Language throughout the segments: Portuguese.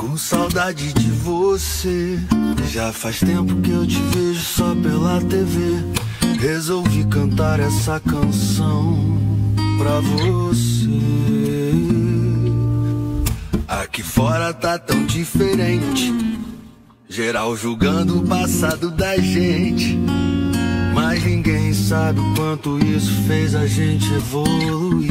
com saudade de você. Já faz tempo que eu te vejo só pela TV. Resolvi cantar essa canção pra você. Aqui fora tá tão diferente, geral julgando o passado da gente, mas ninguém sabe o quanto isso fez a gente evoluir.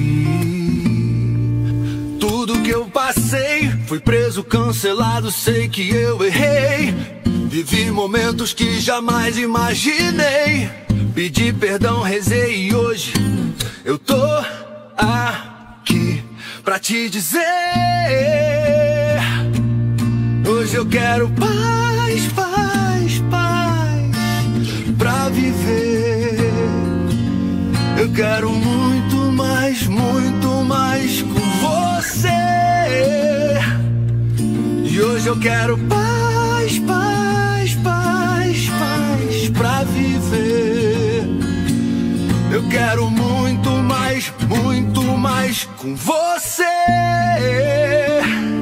Tudo que eu passei, fui preso, cancelado, sei que eu errei. Vivi momentos que jamais imaginei. Pedi perdão, rezei e hoje eu tô aqui pra te dizer. Hoje eu quero paz, paz, paz pra viver. Eu quero muito mais com você. E hoje eu quero paz, paz, paz, paz pra viver. Eu quero muito mais com você.